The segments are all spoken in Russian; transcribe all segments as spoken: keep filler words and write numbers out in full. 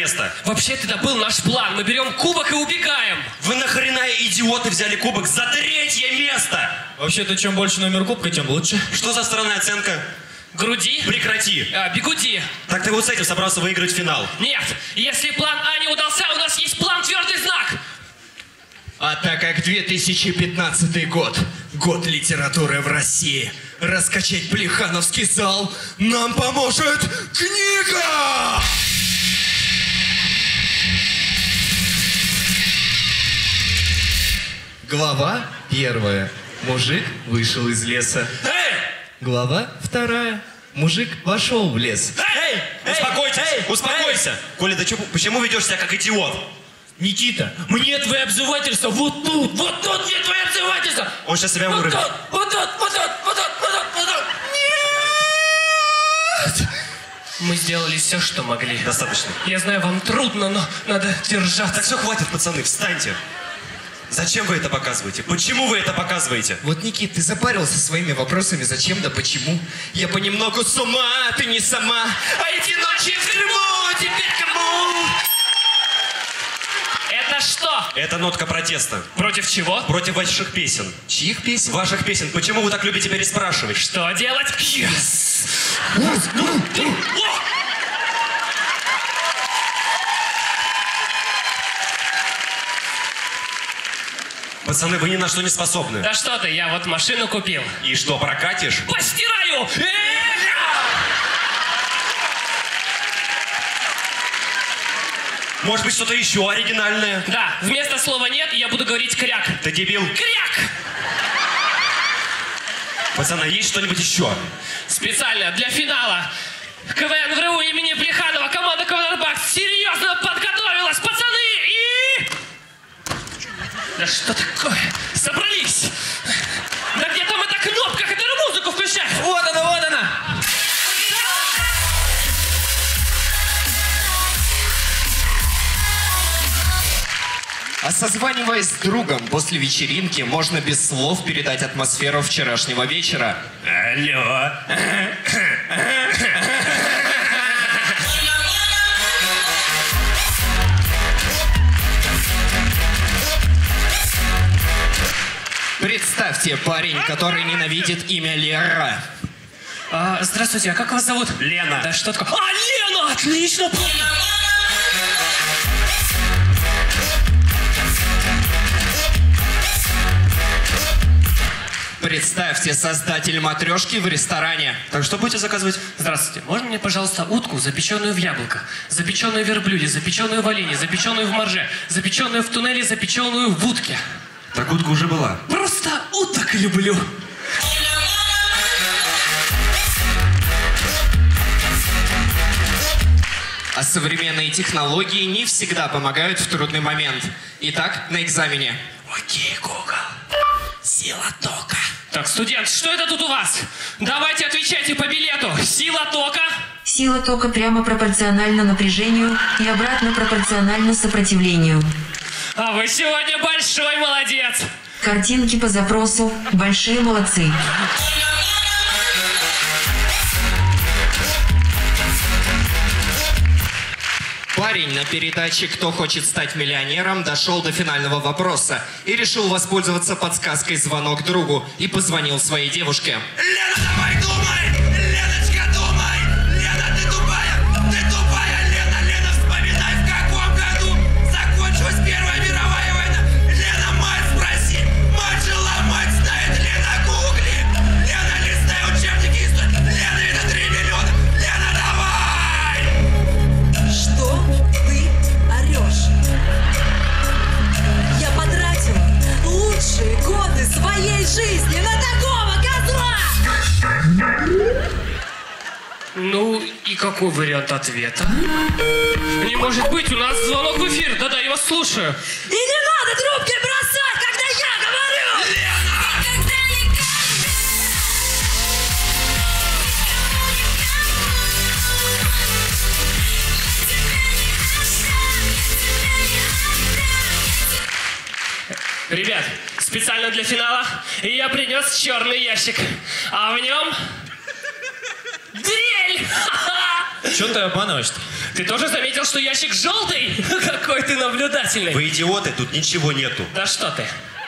место. Вообще-то это был наш план. Мы берем кубок и убегаем. Вы нахрена, идиоты, взяли кубок за третье место? Вообще-то, чем больше номер кубка, тем лучше. Что за странная оценка? Груди? Прекрати. А, бегуди. Так ты вот с этим собрался выиграть финал. Нет, если план А не удался, у нас есть план твердый знак. А так как две тысячи пятнадцатый год, год литературы в России, раскачать Плехановский зал нам поможет книга! Глава первая. Мужик вышел из леса. Эй! Глава вторая. Мужик вошел в лес. Эй! Эй! Успокойтесь! Эй! Успокойся! Эй! Коля, ты чё, почему ведешь себя как идиот? Никита, мне твои обзывательства вот тут, вот тут мне твои обзывательства! Он сейчас себя вот вырвет. Тут, вот тут, вот тут, вот тут, вот тут, вот тут! Нет! Мы сделали все, что могли. Достаточно. Я знаю, вам трудно, но надо держаться. Так все, хватит, пацаны, встаньте. Зачем вы это показываете? Почему вы это показываете? Вот, Никит, ты запарился своими вопросами зачем да почему. Я понемногу с ума, ты не сама. А эти ночи в Крыму, теперь кому? Это что? Это нотка протеста. Против чего? Против ваших песен. Чьих песен? Ваших песен. Почему вы так любите переспрашивать? Что делать? Yes. Пацаны, вы ни на что не способны. Да что ты, я вот машину купил. И что, прокатишь? Постираю! Может быть, что-то еще оригинальное? Да, вместо слова «нет» я буду говорить «кряк». Ты дебил. Кряк! Пацаны, есть что-нибудь еще? Специально для финала КВН ВРУ имени Плеханова команда Ковенбакс серьезно подготовилась, пацаны, и... Да что такое? Собрались! Да где там эта кнопка, которая музыку включает? Вот она, вот она! А созваниваясь с другом после вечеринки, можно без слов передать атмосферу вчерашнего вечера. Алло. Представьте, парень, который ненавидит имя Лера. А, здравствуйте, а как вас зовут? Лена. Да что такое? А, Лена! Отлично! Представьте, создатель матрешки в ресторане. Так что будете заказывать? Здравствуйте, можно мне, пожалуйста, утку, запеченную в яблоках, запеченную в верблюде, запеченную в олене, запеченную в морже, запеченную в туннеле, запеченную в утке? Так утка уже была. Просто уток люблю. А современные технологии не всегда помогают в трудный момент. Итак, на экзамене. Окей, Google. Сила тока. Так, студент, что это тут у вас? Давайте отвечайте по билету. Сила тока? Сила тока прямо пропорциональна напряжению и обратно пропорциональна сопротивлению. А вы сегодня большой молодец. Картинки по запросу. Большие молодцы. Парень на передаче «Кто хочет стать миллионером» дошел до финального вопроса и решил воспользоваться подсказкой «Звонок другу» и позвонил своей девушке. Лена, давай думай! Леночка, думай! Лена, ты тупая! Ты тупая, Лена! Лена, вспоминай, в каком году закончилась Первая мировая война! Лена, мать спроси! Мать жила, мать знает! Лена, гугли! Лена, листай учебники истории! Лена, это три миллиона! Лена, давай! Что ты орешь? Я потратила лучшие годы своей жизни на такого козла! Ну, и какой вариант ответа? Не может быть, у нас звонок в эфир. Да-да, я вас слушаю. И не надо трубки бросать, когда я говорю! Ребят, специально для финала я принес черный ящик. А в нем дрель! Что ты обманываешь-то? Ты тоже заметил, что ящик желтый? Какой ты наблюдательный. Вы идиоты, тут ничего нету. Да что ты.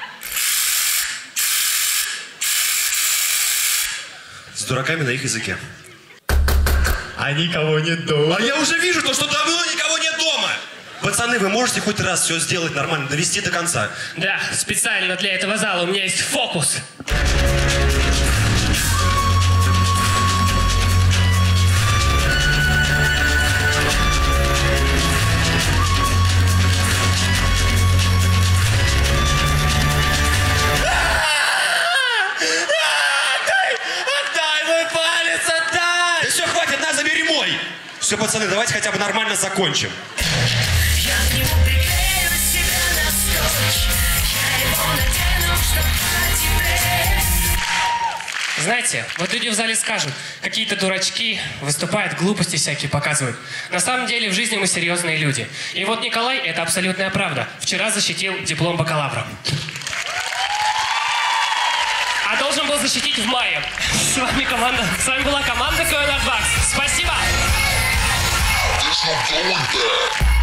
С дураками на их языке. А никого нет дома. А я уже вижу то, что давно никого нет дома. Пацаны, вы можете хоть раз все сделать нормально, довести до конца? Да, специально для этого зала у меня есть фокус. Отдай мой палец, отдай! Да все, хватит, на, забери мой. Все, пацаны, давайте хотя бы нормально закончим. Я к нему приклею себя на скотч. Я его надену, чтоб потеплее. Знаете, вот люди в зале скажут, какие-то дурачки выступают, глупости всякие показывают. На самом деле в жизни мы серьезные люди. И вот Николай, это абсолютная правда. Вчера защитил диплом бакалавра. А должен был защитить в мае. С вами команда, с вами была команда КВН Артбакс. Спасибо! There's no going back.